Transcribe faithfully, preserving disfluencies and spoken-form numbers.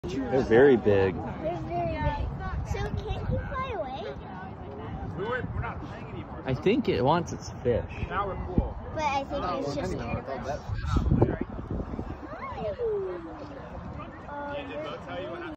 They're very big. They're very big. So can't he fly away? We're, we're not playing anymore. I think it wants its fish. Now we're cool. But I think it's just